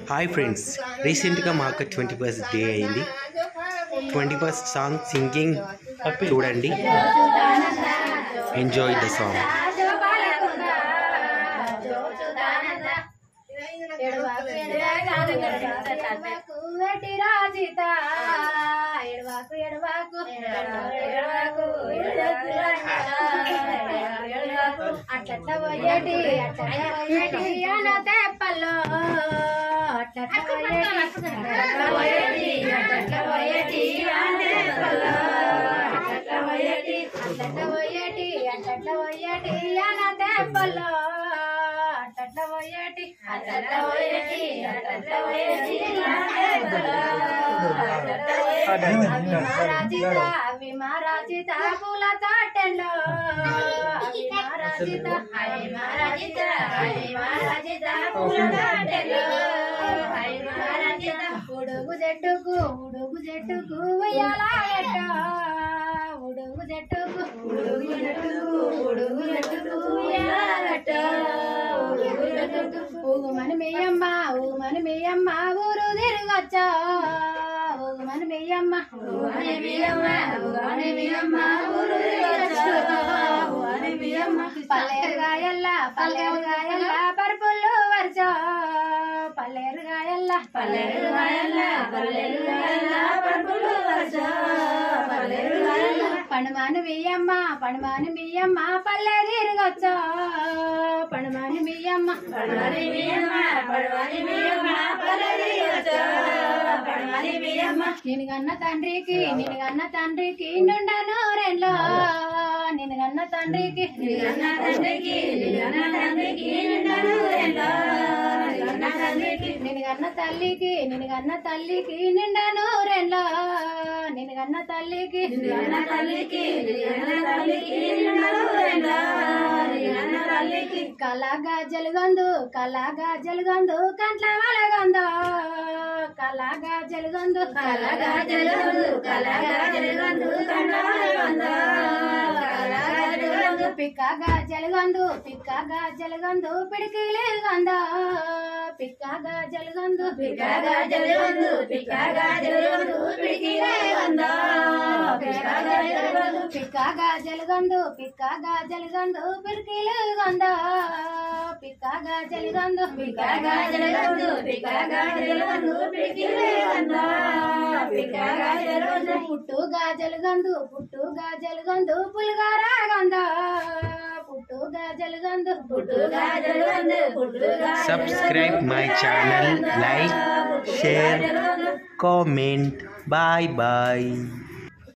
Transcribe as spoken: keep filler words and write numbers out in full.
Hi friends, రీసెంట్గా మా అక్క ట్వంటీ ఫస్ట్ డే అయింది. ట్వంటీ ఫస్ట్ సాంగ్ సింగింగ్ చూడండి, ఎంజాయ్ ద సాంగ్. అట్లా పోయేటి అట్లా పోయేటి అన తెప్పల్లో అట్లా పోయేటి అట్లా పోయేటి అన తెప్పల్లో అట్లా పోయేటి అట్లా పోయేటి అట్లా పోయేటి అన తెప్పల్లో అట్లా పోయేటి అట్లా పోయేటి అట్లా పోయేటి అవి అవి మహారాజిత పూల తోటల్లో అవి మహారాజిత అవి మహారాజిత అవి మహారాజిత పూల తోటల్లో అవి మహారాజిత ఉడుగు చెట్టుకు ఉడుగు చెట్టుకు ఉయ్యాలట ఉడుగు చెట్టుకు ఉడుగు చెట్టుకు ఉడుగు చెట్టుకు ఉయ్యాలట ఉడుగు చెట్టుకు ఊగుమని మేయమ్మ ఊగుమని మేయమ్మ ఊరు తిరగచ్చా ఊగుమని మేయమ్మ ఊగని మేయమ్మ ఊగని మేయమ్మ ఊరు తిరగచ్చా ఊగని మేయమ్మ పల్లెరుగాయల్ల పల్లెరుగాయల్ల పరుపులు వరచా పల్లెరుగాయల్ల పల్లెరుగాయల్ల పల్లెరుగాయల్ల పరుపులు వరచా పల్లెరుగాయల్ల పణమాని మేయమ్మ పణమాని మేయమ్మ పల్లె తిరగచ్చా పణమాని మేయమ్మ పణమాని మేయమ్మ పణమాని మేయమ్మ పల్లె తిరగచ్చా పణమాని మేయమ్మ నిన్నుగన్న తండ్రికి నిన్నుగన్న తండ్రికి నుండను రెండ్లో నిన్నుగన్న తండ్రికి నిన్నుగన్న తండ్రికి నిన్నుగన్న తండ్రికి నుండను రెండ్లో నిన్నుగన్న తండ్రికి నిన్నుగన్న తల్లికి నిన్నుగన్న తల్లికి నిండను రెండ్లో నిన్నుగన్న తల్లికి నిన్నుగన్న తల్లికి నిన్నుగన్న తల్లికి నిండను రెండ్లో నిన్నుగన్న తల్లికి కళగా జలుగందు కళగా జలుగందు కంట్ల వలగందో కళగా జలుగందు కళగా జలుగందు కళగా జలుగందు కంట్ల వలగందో కళగా జలుగందు పిక్కగా జలుగందు పిక్కగా జలుగందు పిడికిలి గందో పిక్కగా జలుగందు పిక్కగా జలుగందు పిక్కగా జలుగందు పిడికిలి గందో పిక్కగా జలుగందు పిక్కగా జలుగందు పిక్కగా జలుగందు పిడికిలి గందో పిక్కగా జలుగందు పిక్కగా జలుగందు పిక్కగా జలుగందు పిడికిలి గందో పిక్కగా జలుగందు పుట్టుగా జలుగందు పుట్టుగా జలుగందు పులిగారా గందో పుట్టుగా జలుగందు పుట్టుగా జలుగందు పుట్టుగా subscribe my channel, like, share, comment. Bye bye.